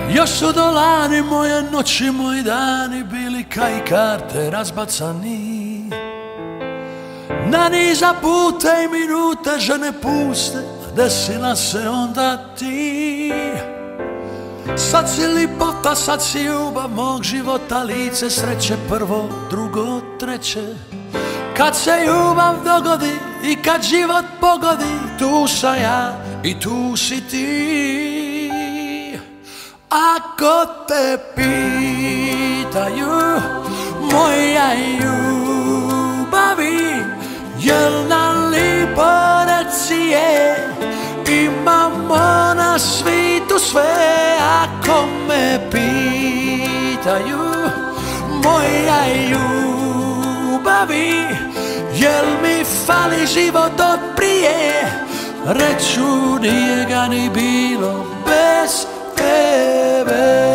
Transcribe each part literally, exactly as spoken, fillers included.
Još su dolani moje noći, moji dani bili kaj karte razbacani. Na niza puta i minute žene puste, desila se onda ti. Sad si lipota, sad si ljubav mog života, lice sreće prvo, drugo, treće. Kad se ljubav dogodi i kad život pogodi, tu sam ja i tu si ti. Ako te pitaju moja ljubavi, jel nam lipo reci je, imamo na svitu sve. Ako me pitaju moja ljubavi, jel mi fali život od prije, reću nije ga ni bilo bez tebe.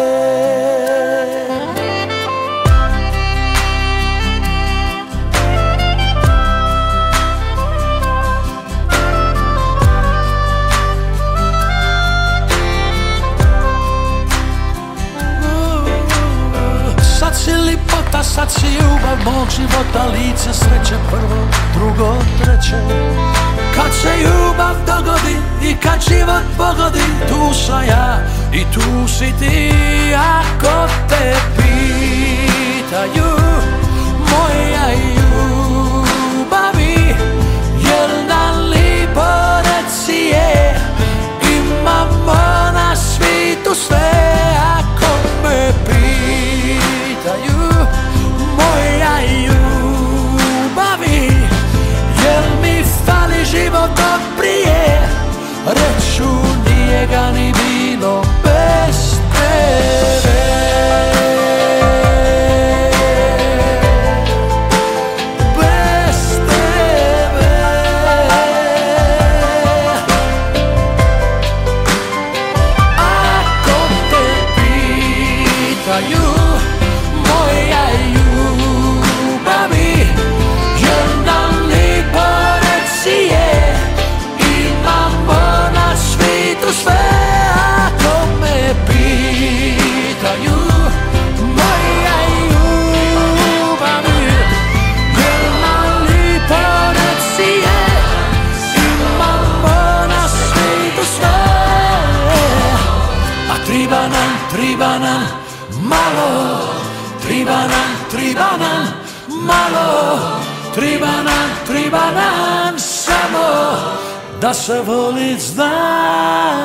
Sad si lipota, sad si ljubav mog života, lice sreće prvo, drugo, treće. Kad se ljubav dogodi i kad život pogodi, tu sam ja i tu si ti. Ako te pitaju moja ljubavi, jel nam lipo reci je, imamo na svitu sve. Ako me pitaju moja ljubavi, jel mi fali život od prije, reću nije ga ni bilo bez tebe. Bez tebe. Ako te pitaju moja ljubavi, jel nam lipo reci je, imamo na svitu sve. Ako me pitaju moja ljubavi, jel nam lipo reci je, imamo na svitu sve. A triba nam, triba nam malo, triba nam, triba nam malo, triba nam, triba nam samo da se volit zna.